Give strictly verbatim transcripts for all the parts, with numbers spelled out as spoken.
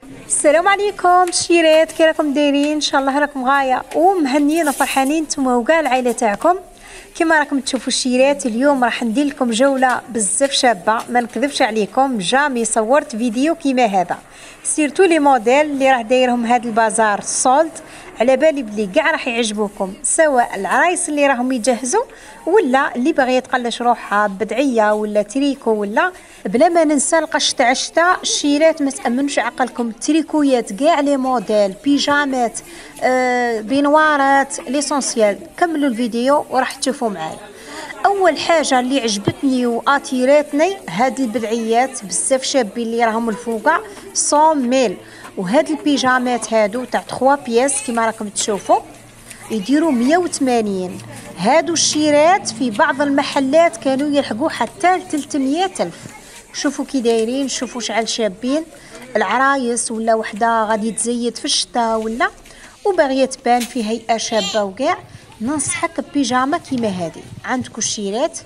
السلام عليكم شيرات، كي راكم دايرين؟ ان شاء الله راكم غايه ومهنيين وفرحانين نتوما وكاع العائله تاعكم. كما راكم تشوفوا الشيرات، اليوم راح ندير لكم جوله بزاف شابه، ما نكذبش عليكم جامي صورت فيديو كيما هذا. سيرتو لي موديل اللي راح دايرهم هذا البازار سولد، على بالي بلي كاع راح يعجبوكم، سواء العرايس اللي راهم يجهزوا ولا اللي باغيه تقلش روحها بدعيه ولا تريكو، ولا بلا ما ننسى القش تاع الشتا. الشيرات ما تامنوش عقلكم، تريكويات كاع لي موديل، بيجامات، آه بينوارات، ليسونسيال. كملوا الفيديو وراح تشوفوا معايا. اول حاجه اللي عجبتني واتيراتني هاد البدعيات بزاف شابين اللي راهم الفوقع مية ميل، وهاد البيجامات هادو تاع ثلاثة بياس كيما راكم تشوفوا يديروا مية وثمانين. هادو الشيرات في بعض المحلات كانوا يلحقوا حتى ل ثلاثمية الف. شوفوا كي دايرين، شوفوا شعل شابين العرايس، ولا وحده غادي تزيد في الشتاء ولا وباغيه تبان في هيئه شابه وكاع. ننصحك ببيجاما كيما هذه. عندكم الشيرات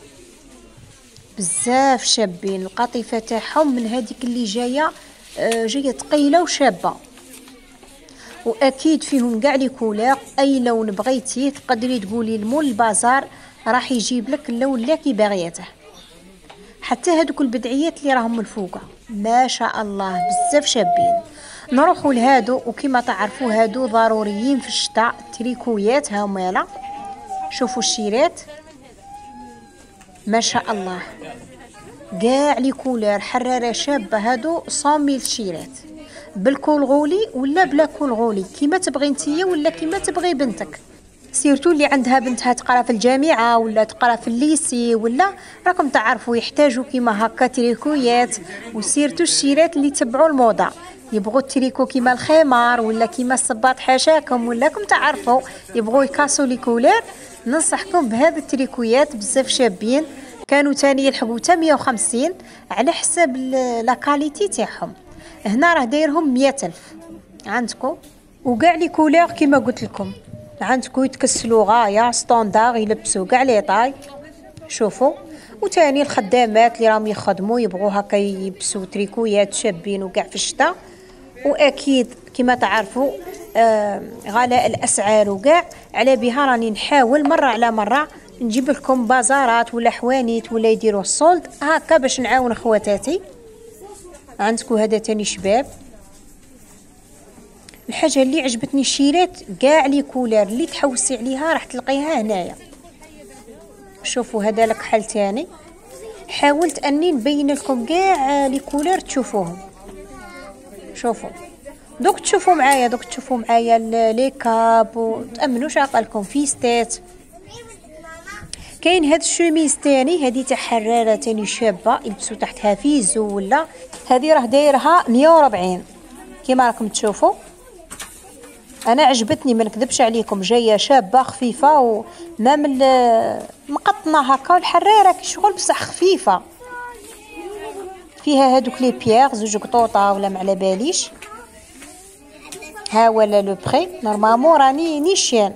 بزاف شابين، القطيفه تاعهم من هذيك اللي جايه جايه ثقيله وشابه، واكيد فيهم كاع لي كولور. اي لون بغيتيه تقدري تقولي لمول البازار راح يجيب لك اللون اللي كي باغيته. حتى هذوك البدعيات اللي راهم الفوقه ما شاء الله بزاف شابين. نروحوا لهادو، وكما تعرفوا هادو ضروريين في الشتاء، تريكويات هامالا. شوفوا الشيرات ما شاء الله كاع لي كولور، حراره شابه. هادو مية ميل شيرات بالكول غولي ولا بلا كول غولي، كيما تبغي نتيا ولا كيما تبغي بنتك. سيرتو اللي عندها بنتها تقرا في الجامعه ولا تقرا في الليسي، ولا راكم تعرفوا يحتاجوا كيما هكا تريكويات. وسيرتو الشيرات اللي تبعوا الموضه يبغوا التريكو كيما الخمار ولا كيما الصباط حاشاكم، ولا كم تعرفوا يبغوا يكاسوا لي كولور. ننصحكم بهذا التريكويات بزاف شابين. كانوا تاني يلحقوا حتى مية وخمسين على حساب لا كاليتي تاعهم. هنا راه دايرهم مية الف عندكم، وكاع لي كولور كيما قلت لكم. عندكم يتكسلوا غايه ستاندار، يلبسوا كاع لي طاي. شوفوا، وتاني الخدامات اللي راهم يخدموا يبغوا هكا يلبسوا تريكويات شابين وكاع في الشتاء. واكيد كما تعرفوا آه غلاء الاسعار وكاع، على بها راني نحاول مره على مره نجيب لكم بازارات ولا حوانيت ولا يديروا السولد هكا باش نعاون خواتاتي. عندكم هذا تاني شباب. الحاجه اللي عجبتني الشيرات كاع لي كولور اللي تحوسي عليها راح تلقيها هنايا. شوفوا هذا لك حل تاني، حاولت اني نبين لكم كاع لي كولور تشوفوهم. شوفوا دوك تشوفوا معايا، دوك تشوفوا معايا لي كاب، وتامنوش عقلكم فيستات. كاين هاد الشوميز تاني، هذه تاع حراره تاني شابه يلبسوا تحتها فيزو، ولا هذه راه دايرها مية وربعين كيما راكم تشوفوا. انا عجبتني ما نكذبش عليكم، جايه شابه خفيفه وما من مقطنه هكا، الحراره كي شغل بصح خفيفه. فيها هادوك لي بيير زوج قطوطه ولا ما على باليش. ها ولا لو بري نورمالمون راني نيشان.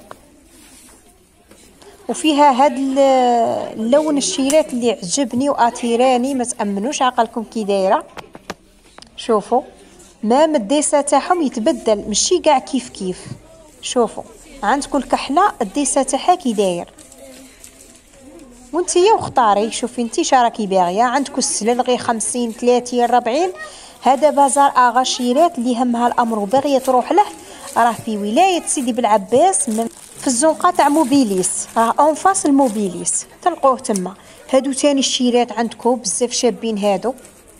وفيها هاد اللون الشيرات اللي عجبني واتيراني، ما تامنوش عقلكم كي دايره. شوفوا ما الديسه تاعهم يتبدل، ماشي كاع كيف كيف. شوفوا عندكم الكحله الديسه تاعها كي داير، وانتيا وختاري شوفي انتي شراكي باغيه. عندكم السلل غير خمسين ثلاثين أربعين. هذا بازار اغا شيرات اللي همها الامر وباغيه تروح له، راه في ولايه سيدي بالعباس في الزنقه تاع موبيليس، راه اون فاس الموبيليس تلقوه تما. هادو تاني الشيرات عندكم بزاف شابين هادو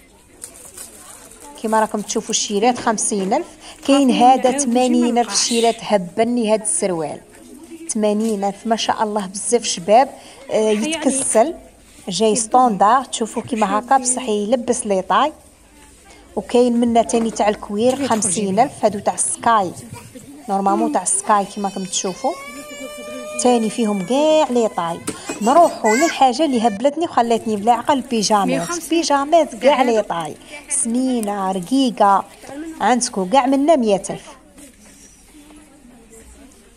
كيما راكم تشوفوا الشيرات خمسين الف. كاين هذا ثمانين الف الشيرات، هبني هاد السروال ثمانين الف ما شاء الله بزاف شباب. آه يتكسل جاي ستاندار، تشوفوا كيما هكا بصح يلبس لي طاي. وكاين منا تاني تاع الكوير خمسين الف، هادو تاع السكاي نورمالمون تاع السكاي كيما راكم تشوفوا. تاني فيهم كاع لي طاي. نروحوا للحاجه اللي هبلتني وخلاتني بلا عقل، بيجامات. بيجامات كاع لي طاي، سمينه رقيقه. عندكم كاع منا مية الف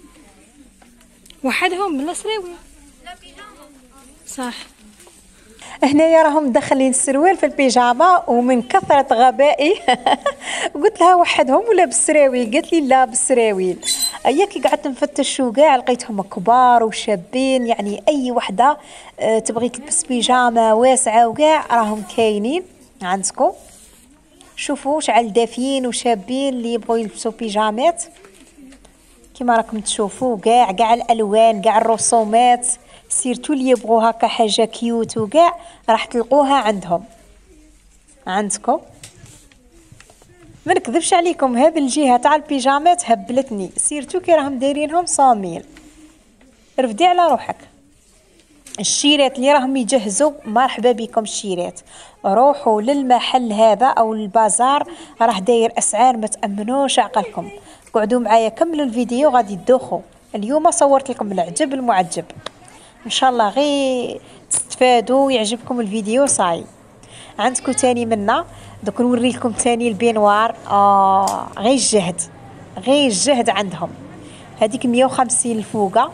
وحدهم بلا سراوي صح. هنايا راهم مدخلين السروال في البيجاما، ومن كثرة غبائي قلت لها وحدهم ولا بالسراويل، قالت لي لا بالسراويل. ايا كي قعدت نفتش وكاع لقيتهم كبار وشابين، يعني اي وحده أه تبغي تلبس بيجاما واسعه وكاع راهم كاينين عندكم. شوفوا شعل دافيين وشابين اللي يبغوا يلبسوا بيجامات كما راكم تشوفوا، كاع كاع الالوان كاع الرسومات، سيرتو اللي يبغوا هكا حاجه كيوت وكاع راح تلقوها عندهم عندكم. ما نكذبش عليكم، هذه الجهه تاع البيجامات هبلتني، سيرتو كي راهم دايرينهم صاميل. رفدي على روحك. الشيرات اللي راهم يجهزوا مرحبا بكم الشيرات، روحوا للمحل هذا او البازار راه داير اسعار ما تامنوش عقلكم. قعدوا معايا كملوا الفيديو غادي تدوخوا. اليوم صورت لكم العجب المعجب، ان شاء الله غير تستفادوا ويعجبكم الفيديو. صاي عندكم تاني منا دوك نوري لكم تاني البينوار. اه غير الجهد غير الجهد عندهم. هذيك مية وخمسين الفوقه،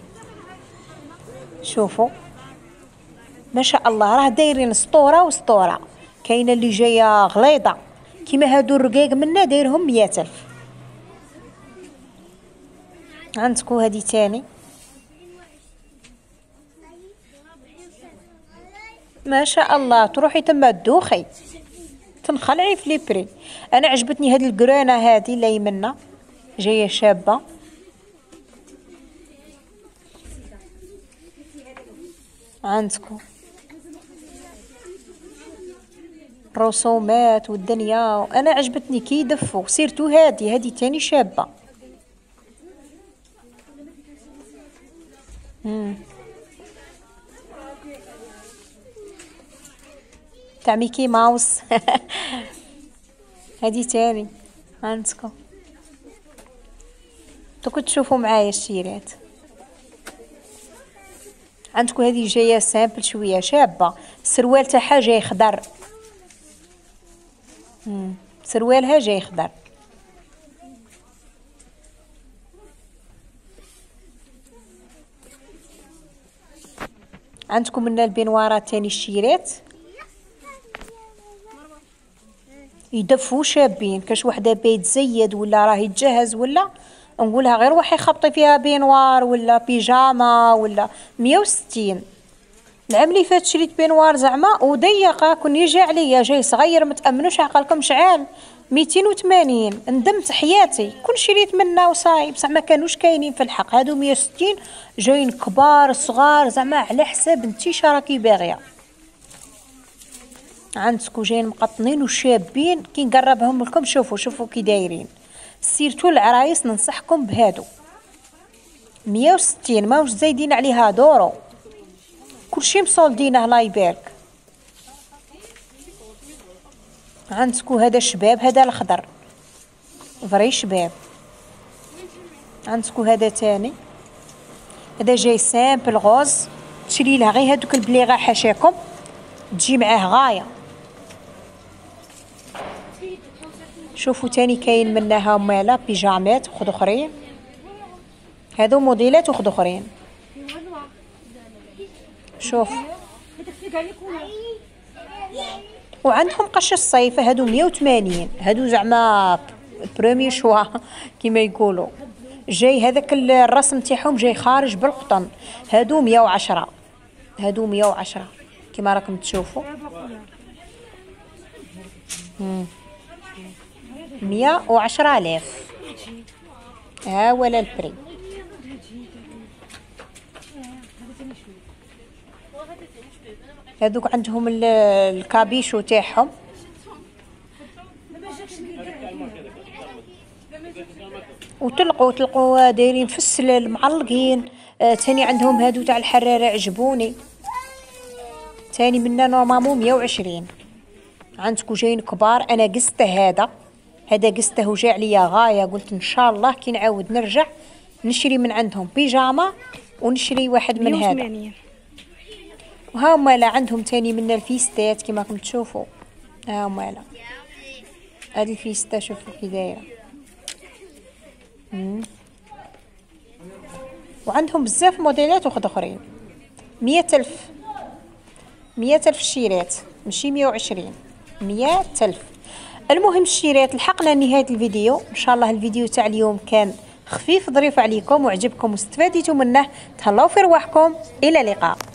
شوفوا ما شاء الله راه دايرين سطوره وسطوره. كاينه اللي جايه غليظه كيما هادو الرقاق منا دايرهم مية ألف. عندكم هذه تاني ما شاء الله، تروحي تما تدوخي تنخلعي في لي بري. انا عجبتني هذه القرانه هذه اللي يمنا جايه شابه. عندكم رسومات والدنيا، انا عجبتني كي يدفوا. سيرتو هذه هذه تاني شابه. امم تاع ميكي ماوس. هذه تاني عندكم. دوك تشوفوا معايا الشيرات. عندكم هذه جايه سامبل شويه شابه، السروال تاعها جاي خضر. امم سروالها جاي خضر. عندكم من البنوارات تاني الشيرات يدفوا شابين. كاش وحده بيت زيد ولا راه يتجهز ولا نقولها غير وحي خبطي فيها بينوار ولا بيجاما ولا مية وستين. العام اللي فات شريت بينوار زعما وضيقه كون يجي عليا جاي صغير ما تامنوش عقلكم شعال ميتين وثمانين. ندمت حياتي كون شريت منه وصايب، بصح ما كانوش كاينين في الحق. هادو مية وستين جايين كبار صغار زعما على حساب انتي شراكي باغيه. عندكم جايين مقطنين وشابين كي نقربهم لكم. شوفوا شوفوا كي دايرين. سيرتو العرايس ننصحكم بهادو مية وستين ماوش زايدين عليها دورو، كلشي مصولدينه الله يبارك. عندكم هذا شباب، هذا الخضر فري شباب. عندكم هذا تاني، هذا جاي سامبل غوز، تشري لها غير هذوك البليغه حاشاكم تجي معاه غايه. شوفوا تاني كاين منها مالا بيجامات وخد اخرين، هذو موديلات وخد اخرين. شوف وعندهم قش الصيف هادو مية وثمانين. هادو زعما بريمي شوا كيما يقولوا. جاي هذاك الرسم تاعهم جاي خارج بالقطن. هادو مية وعشرة، هادو مية وعشرة كيما راكم تشوفوا. مية وعشرة آلاف. ها ولا البري. هذوك عندهم الكابيشو تاعهم. وتلقوا تلقوا دايرين في السلال معلقين. آه تاني عندهم هادو تاع الحراره عجبوني. تاني منا نورمالمون مية وعشرين. عندكم جايين كبار. انا قسته هذا هذا قسته وجا عليا غايه. قلت ان شاء الله كي نعاود نرجع نشري من عندهم بيجاما ونشري واحد من هذا. وها مالا عندهم تاني من الفيستات كيما راكم تشوفوا. ها مالا هذه الفيستا شوفوا كي دايره. وعندهم بزاف موديلات وخد اخرين. مية ألف مية ألف شيرات ماشي مية وعشرين، مية ألف. المهم الشيرات لحقنا لنهاية الفيديو. ان شاء الله الفيديو تاع اليوم كان خفيف ظريف عليكم وعجبكم واستفاديتوا منه. تهلاو في رواحكم، الى اللقاء.